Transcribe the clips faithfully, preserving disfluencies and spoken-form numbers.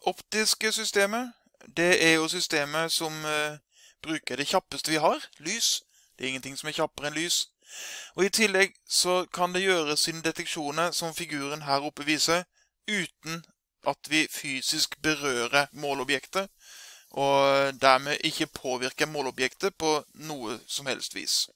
optiske systemet, det er jo systemet som uh, bruker det kjappeste vi har, lys. Det er ingenting som er kjappere enn lys. Og i tillegg så kan det gjøre sine deteksjoner som figuren her oppe viser, uten at vi fysisk berører målobjektet, og dermed ikke påvirker målobjektet på noe som helst vis.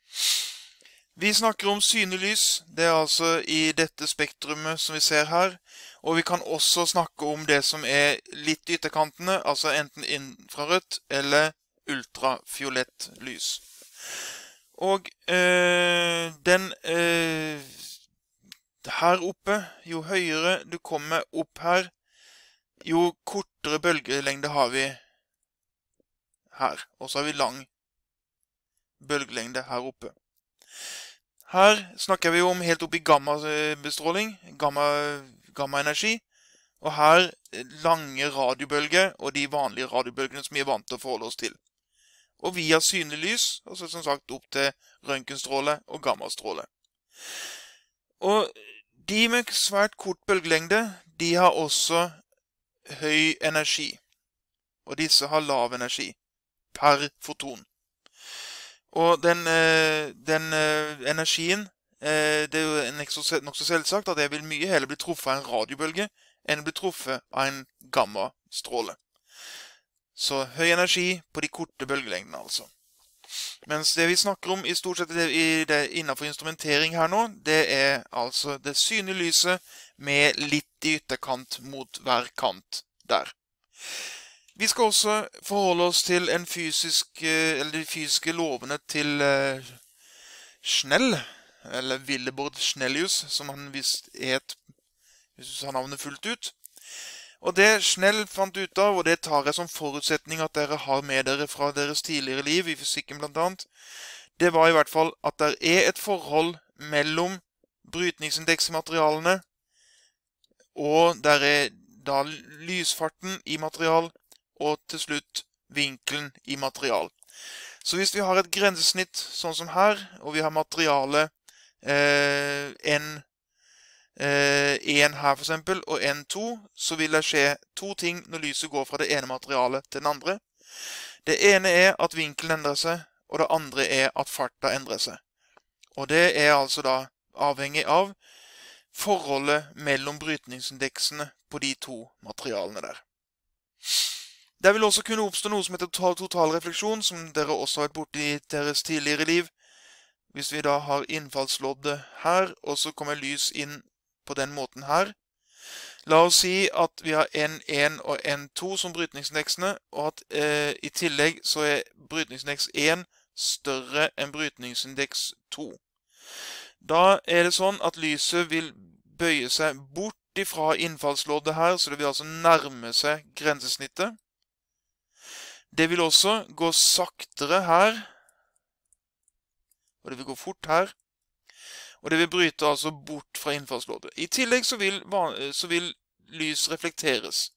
Vi snakker om synlig lys, det er altså i dette spektrumet som vi ser her, og vi kan også snakke om det som er litt i ytterkantene, altså enten infrarødt eller ultrafiolett lys. Og øh, den øh, her oppe, jo høyere du kommer opp her, jo kortere bølgelengde har vi her. Og så har vi lang bølgelengde her oppe. Her snakker vi om helt opp i gamma-bestråling, gamma, gamma-energi. Og her lange radiobølger og de vanlige radiobølgene som vi er vant til å forholde oss til. Og via synlig lys, altså som sagt opp til røntgenstråle og gammastråle. Og de med svært kort bølgelengde, de har også høy energi. Og disse har lav energi per foton. Og den, den energien, det er jo nok så selvsagt at det vil mye heller bli truffet av en radiobølge enn bli truffet av en gammastråle. Så høy energi på de korte bølgelengdene altså. Mens det vi snakker om i stort sett i det innenfor instrumentering her nå, det er altså det synlige lyset med litt i ytterkant mot hver kant der. Vi skal også forholde oss til en fysisk, eller de fysiske lovene til uh, Snell, eller Willibord Snellius, som han visst het, hvis du sa navnet fullt ut. Og det Snell fant ut av, og det tar jeg som forutsetning at dere har med dere fra deres tidligere liv, i fysikken blant annet, det var i hvert fall at det er et forhold mellom brytningsindeks i materialene, og der er da lysfarten i material, og til slutt vinkelen i material. Så hvis vi har et grensesnitt sånn som her, og vi har materiale eh, N én her for eksempel, og N to, så vil det skje to ting når lyset går fra det ene materialet til den andre. Det ene er at vinkelen endrer seg, og det andre er at farta endrer seg. Og det er altså da avhengig av forholdet mellom brytningsindeksene på de to materialene der. Det vil også kunne oppstå noe som heter totalrefleksjon, som dere også har vært borte i deres tidligere liv. Hvis vi da har innfallsloddet her, og så kommer lys inn på den måten her. La oss si at vi har N én og N to som brytningsindeksene, og at eh, i tillegg så er brytningsindeks én større enn brytningsindeks to. Da er det sånn at lyset vil bøye seg bort ifra innfallsloddet her, så det vil altså nærme seg grensesnittet. Det vil også gå saktere her, og det vil gå fort her. Og det vil bryte altså bort fra innfallsloddet. I tillegg så vil, så vil lys reflekteres.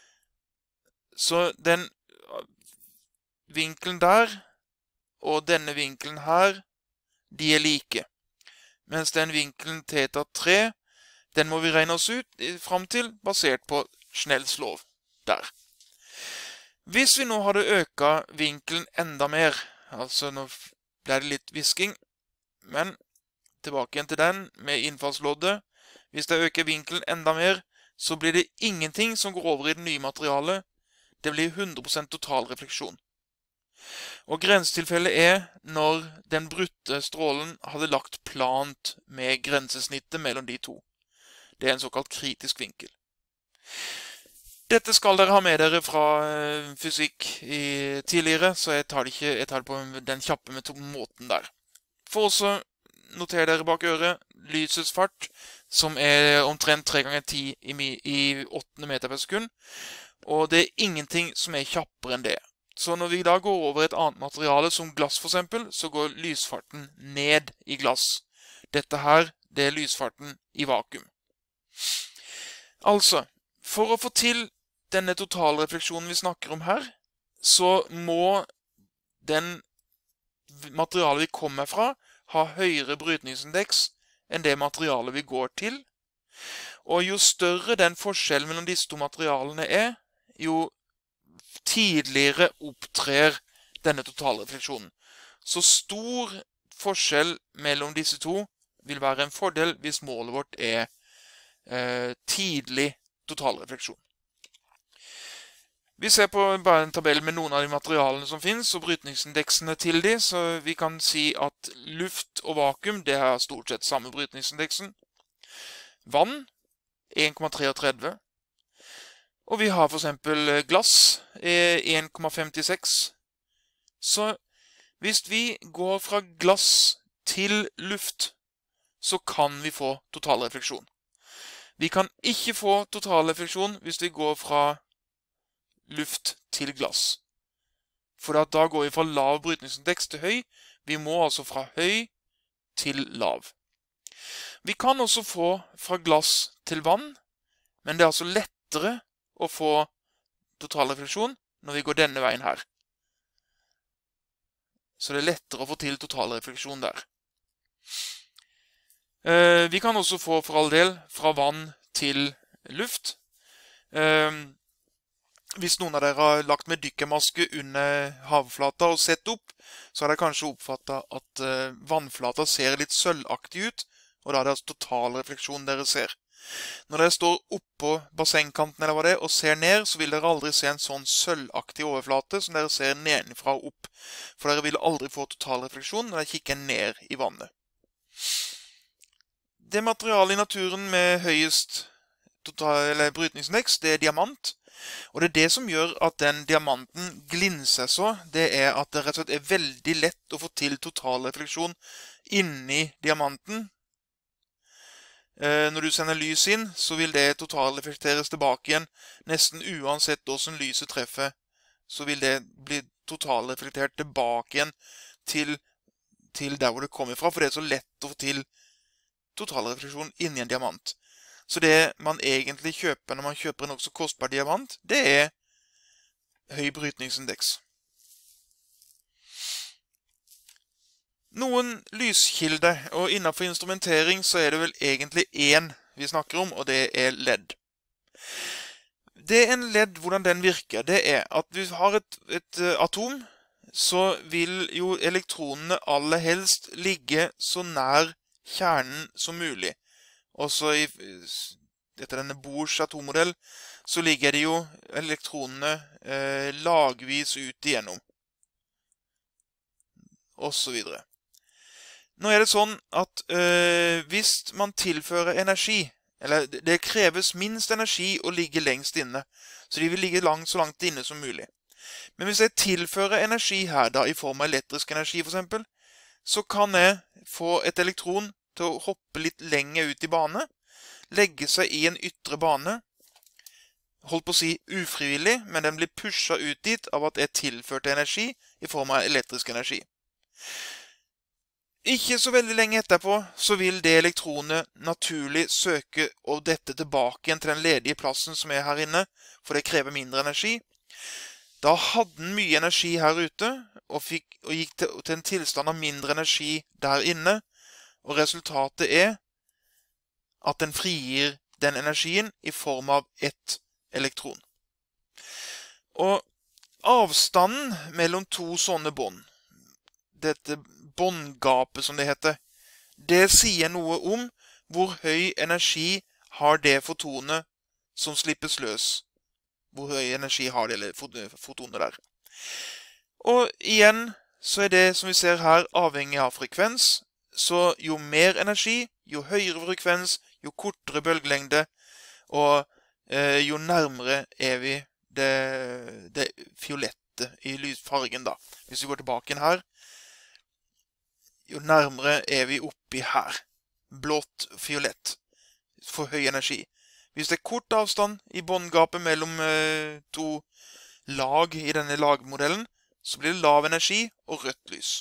Så den vinkelen der, og denne vinkelen her, de er like. Mens den vinkelen theta tre, den må vi regne oss ut frem til, basert på Snells lov der. Hvis vi nå hadde øka vinkelen enda mer, altså nå ble det litt visking, men tilbake igjen til den med innfallsloddet. Hvis jeg øker vinkelen enda mer, så blir det ingenting som går over i det nye materialet. Det blir hundre prosent total refleksjon. Og grensetilfellet er når den brutte strålen hadde lagt plant med grensesnittet mellom de to. Det er en såkalt kritisk vinkel. Dette skal dere ha med dere fra fysikk i tidligere, så jeg tar det, ikke, jeg tar det på den kjappe måten der. For også noter dere bak øret lysets fart, som er omtrent tre ganger ti i, i åttende meter per sekund. Og det er ingenting som er kjappere enn det. Så når vi da går over et annet materiale, som glass for eksempel, så går lysfarten ned i glass. Dette her, det er lysfarten i vakuum. Altså, for å få til denne totalrefleksjonen vi snakker om her, så må den materialet vi kommer fra, ha høyere brytningsindeks enn det materialet vi går til. Og jo større den forskjellen mellom disse to materialene er, jo tidligere opptrer denne totalrefleksjonen. Så stor forskjell mellom disse to vil være en fordel hvis målet vårt er eh, tidlig totalrefleksjon. Vi ser på bare en tabell med noen av de materialene som finnes, og brytningsindeksene til de, så vi kan si at luft og vakuum, det har stort sett samme brytningsindeksen. Vann, en komma treogtredve. Og vi har for eksempel glass, en komma femtiseks. Så hvis vi går fra glass til luft, så kan vi få totalrefleksjon. Vi kan ikke få totalrefleksjon hvis vi går fra luft til glass. For da går vi fra lav brytningsindeks til høy. Vi må altså fra høy til lav. Vi kan også få fra glass til vann, men det er altså lettere å få totalrefleksjon når vi går denne veien her. Så det er lettere å få til totalrefleksjon der. Vi kan også få for all del fra vann til luft. Hvis noen av dere har lagt med dykkermaske under havflata og sett opp, så har dere kanskje oppfattet at vannflata ser litt sølvaktig ut, og da er det altså totalrefleksjon dere ser. Når dere står oppå bassengkanten eller hva det er, og ser ned, så vil dere aldri se en sånn sølvaktig overflate som dere ser nedenfra og opp. For dere vil aldri få totalrefleksjon når dere kikker ned i vannet. Det materialet i naturen med høyest total, eller brytningsindeks, det er diamant. Og det er det som gjør at den diamanten glinser så, det er at det rett og slett er veldig lett å få til totalrefleksjon inni diamanten. Når du sender lys inn, så vil det totalreflekteres tilbake igjen. Nesten uansett hvordan lyset treffer, så vil det bli totalreflektert tilbake igjen til, til der hvor det kommer fra, for det er så lett å få til totalrefleksjon inni en diamant. Så det man egentlig kjøper når man kjøper en også kostbar diamant, det er høy brytningsindeks. Noen lyskilder, og innenfor instrumentering så er det vel egentlig én vi snakker om, og det er L E D. Det er en L E D, hvordan den virker, det er at hvis vi har et, et atom, så vil jo elektronene aller helst ligge så nær kjernen som mulig. Også i, etter denne Bohrs atommodell, så ligger det jo elektronene eh, lagvis ut igjennom. Og så videre. Nå er det sånn at øh, hvis man tilfører energi, eller det kreves minst energi å ligge lengst inne, så de vil ligge langt, så langt inne som mulig. Men hvis jeg tilfører energi her da, i form av elektrisk energi for eksempel, så kan jeg få et elektron til å hoppe litt lenger ut i bane, legge seg i en ytre bane, holdt på å si ufrivillig, men den blir pushet ut dit av at jeg tilførte energi i form av elektrisk energi. Ikke så veldig lenge etterpå så vil det elektronet naturlig søke og dette tilbake igjen til den ledige plassen som er her inne, for det krever mindre energi. Da hadde den mye energi her ute, og, fikk, og gikk til, til en tilstand av mindre energi der inne, og resultatet er at den frigir den energien i form av ett elektron. Og avstanden mellom to sånne bånd, dette båndgapet som det heter, det sier noe om hvor høy energi har det fotonet som slippes løs. Hvor høy energi har det fotonet der. Og igjen så er det som vi ser her avhengig av frekvens, så jo mer energi, jo høyere frekvens, jo kortere bølgelengde, og eh, jo nærmere er vi det, det fiolette i lysfargen da. Hvis vi går tilbake inn her, jo nærmere er vi oppi her. Blått, fiolett. For høy energi. Hvis det er kort avstand i båndgapet mellom eh, to lag i denne lagmodellen, så blir det lav energi og rødt lys.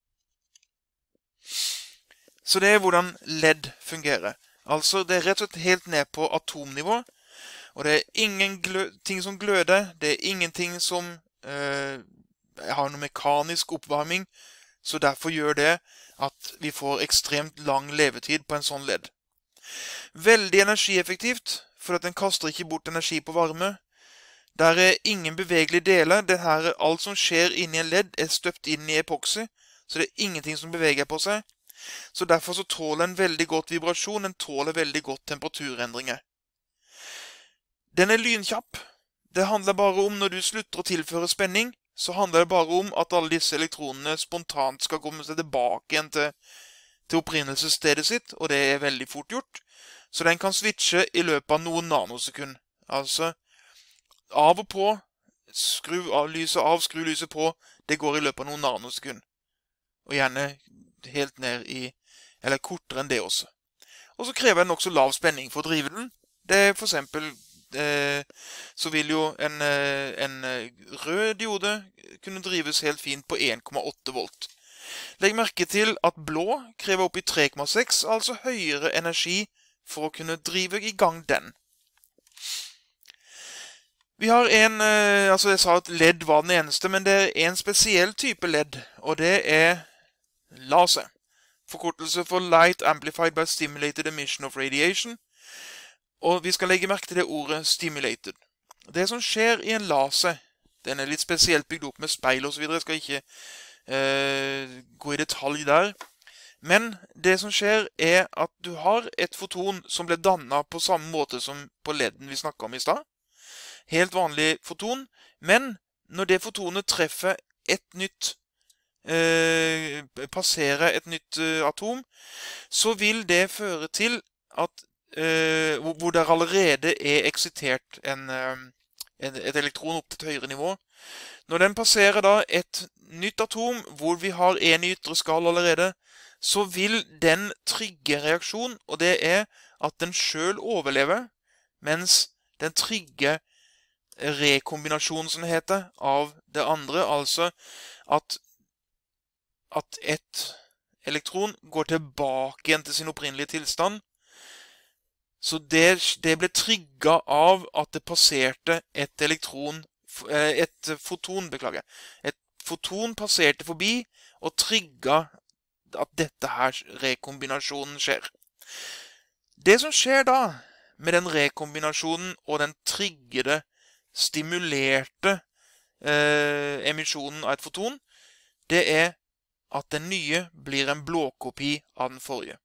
Så det er hvordan L E D fungerer. Altså, det er rett og slett helt ned på atomnivå, og det er ingen ting som gløder, det er ingenting som eh, har noe mekanisk oppvarming, så derfor gjør det at vi får ekstremt lang levetid på en sånn L E D. Veldig energieffektivt, for at den kaster ikke bort energi på varme. Der er ingen bevegelige deler. Det her, alt som skjer inni en ledd er støpt inn i epoxy, så det er ingenting som beveger på seg. Så derfor så tåler den veldig godt vibrasjon, den tåler veldig godt temperaturendringer. Den er lynkjapp. Det handler bare om når du slutter å tilføre spenning, så handler det bare om at alle disse elektronene spontant skal komme seg tilbake igjen til, til opprinnelsesstedet sitt, og det er veldig fort gjort. Så den kan switche i løpet av noen nanosekunder. Altså, av og på, skru av lyset av, skru lyset på, det går i løpet av noen nanosekunder. Og gjerne helt ned i, eller kortere enn det også. Og så krever den også lav spenning for å drive den. Det er for eksempel, eh, så vil jo en, en rød diode kunne drives helt fint på en komma åtte volt. Legg merke til at blå krever opp i tre komma seks, altså høyere energi for å kunne drive i gang den. Vi har en, altså jeg sa at ledd var den eneste, men det er en spesiell type ledd, og det er laser. Forkortelse for Light Amplified by Stimulated Emission of Radiation. Og vi skal legge merke til det ordet stimulated. Det som skjer i en laser, den er litt spesielt bygd opp med speil og så videre, jeg skal ikke eh, gå i detalj der. Men det som skjer er at du har et foton som ble dannet på samme måte som på ledden vi snakket om i stad. Helt vanlig foton, men når det fotonet treffer et nytt, eh, passerer et nytt eh, atom, så vil det føre til at, eh, hvor det allerede er eksitert en, eh, et elektron opp til et høyere nivå. Når den passerer da et nytt atom, hvor vi har en i ytre skall allerede, så vil den trigge reaksjon, og det er at den selv overlever, mens den trigger rekombinasjon, som det heter, av det andre, altså at, at et elektron går tilbake igjen til sin opprinnelige tilstand. Så det, det ble trigget av at det passerte et elektron, et foton, beklager. Et foton passerte forbi og trigget at dette her rekombinasjonen skjer. Det som skjer da med den rekombinasjonen og den triggede, stimulerte eh, emisjonen av et foton, det er at den nye blir en blåkopi av den forrige.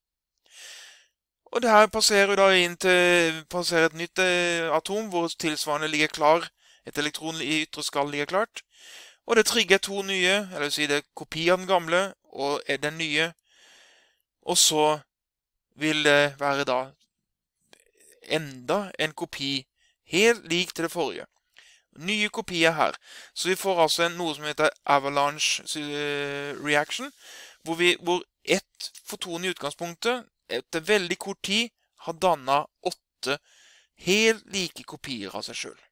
Og det her passerer da inn til passerer et nytt eh, atom, hvor tilsvarende ligger klar, et elektron i ytre skall ligger klart, og det trigger to nye, eller si det er kopi av den gamle, og er den nye, og så vil det være da enda en kopi helt lik til det forrige. Nye kopier her. Så vi får altså noe som heter avalanche reaction, hvor, vi, hvor ett foton i utgangspunktet etter veldig kort tid har dannet åtte helt like kopier av seg selv.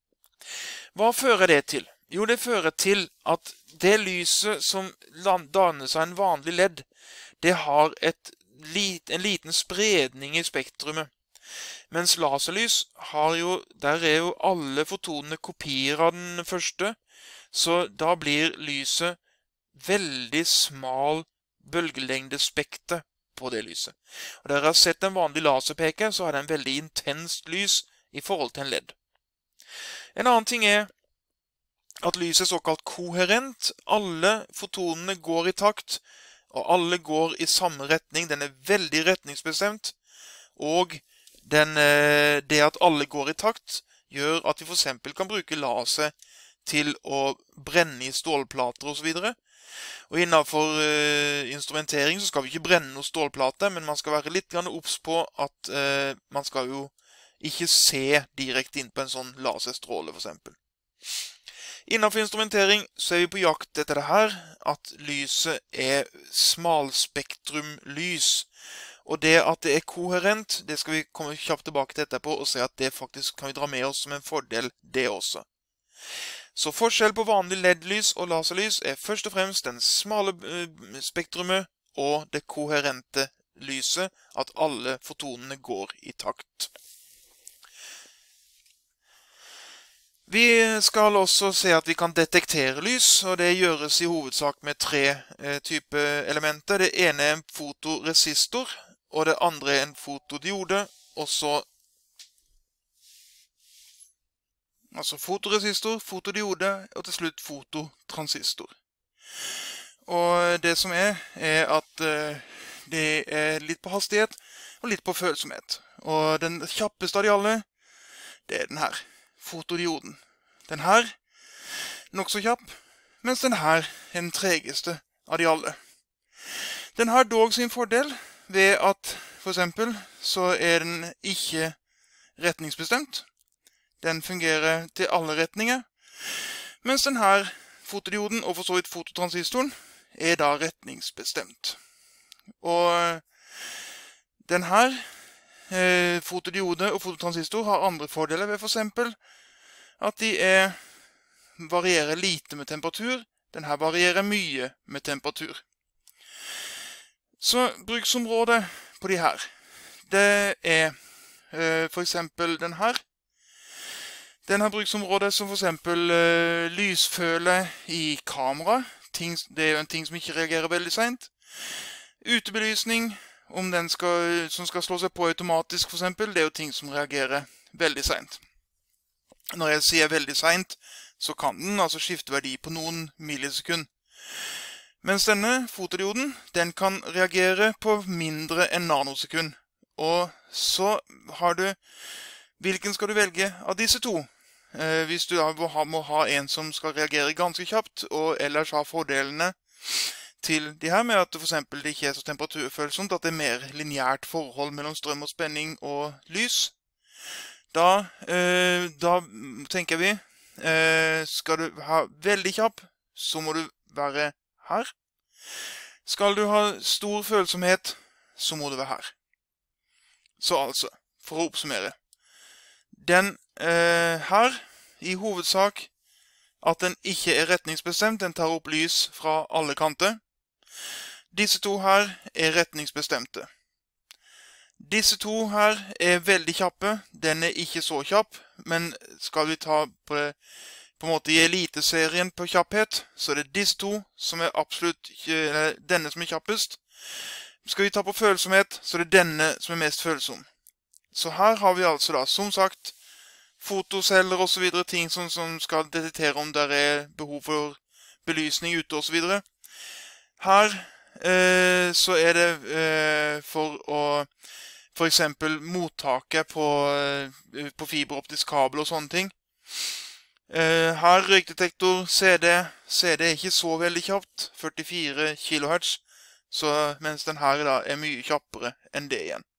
Hva fører det til? Jo, det fører til at det lyset som danner seg en vanlig ledd, det har et, en liten spredning i spektrumet. Mens laserlys har jo, der er jo alle fotonene kopier av den første, så da blir lyset veldig smal bølgelengdespekter på det lyset. Og dere har sett en vanlig laserpeker, så har den veldig intenst lys i forhold til en ledd. En annen ting er at lyset er såkalt koherent. Alle fotonene går i takt, og alle går i samme retning. Den er veldig retningsbestemt, og Den, det at alle går i takt, gjør at vi for eksempel kan bruke laser til å brenne i stålplater og så videre. Og innenfor uh, instrumentering så skal vi ikke brenne noen stålplater, men man skal være litt grann obs på at uh, man skal jo ikke se direkte inn på en sånn laserstråle for eksempel. Innenfor instrumentering så er vi på jakt etter det her, at lyset er smalspektrumlys. Og det at det er koherent, det skal vi komme kjapt tilbake til etterpå og se at det faktisk kan vi dra med oss som en fordel, det også. Så forskjell på vanlig ledlys og laserlys er først og fremst den smale spektrumet og det koherente lyset, at alle fotonene går i takt. Vi skal også se at vi kan detektere lys, og det gjøres i hovedsak med tre eh, typer elementer. Det ene er en fotoresistor, og det andre er en fotodiode, og så altså fotoresistor, fotodiode, og til slutt fototransistor. Og det som er, er at uh, det er litt på hastighet og litt på følsomhet. Og den kjappeste av de alle, det er den her, fotodioden. Den her, nok så kjapp, mens den her er den tregeste av de alle. Den har dog sin fordel ved at, for eksempel, så er den ikke retningsbestemt. Den fungerer til alle retninger, mens den her fotodioden og for så vidt fototransistoren er da retningsbestemt. Og den her eh, fotodiode og fototransistor har andre fordeler ved for eksempel at de er, varierer lite med temperatur. Den her varierer mye med temperatur. Så bruksområdet på de her, det er eh, for eksempel den her. Den har bruksområdet som for eksempel uh, lysføle i kamera. Ting, det er jo en ting som ikke reagerer veldig sent. Utebelysning, om den skal, som skal slå seg på automatisk for eksempel, det er jo ting som reagerer veldig sent. Når jeg sier veldig sent, så kan den altså skifte verdi på noen millisekund. Mens denne fotodioden, den kan reagere på mindre enn nanosekund. Og så har du, hvilken skal du velge av disse to? Eh, hvis du da må ha en som skal reagere ganske kjapt, og ellers ha fordelene til de her med at det for eksempel ikke er så temperaturfølsomt, at det er mer lineært forhold mellom strøm og spenning og lys, da, eh, da tenker vi, eh, skal du ha veldig kjapp, så må du være her. Skal du ha stor følsomhet, så må du være her. Så altså, for å oppsummere. Den eh, her, i hovedsak, at den ikke er retningsbestemt, den tar opp lys fra alle kanter. Disse to her er retningsbestemte. Disse to her er veldig kjappe, den er ikke så kjapp, men skal vi ta på, på en måte i eliteserien på kjapphet, så er det disse to som er absolutt, eller denne som er kjappest. Skal vi ta på følsomhet, så er det denne som er mest følsom. Så her har vi altså da, som sagt, fotoceller og så videre, ting som, som skal detektere om det er behov for belysning ute og så videre. Her eh, så er det eh, for å, for eksempel mottaket på, eh, på fiberoptisk kabel og sånne ting. Eh, her røykdetektor, C D, C D er ikke så veldig kjapt, førtifire kilohertz, så, mens den her da er mye kjappere enn det igjen.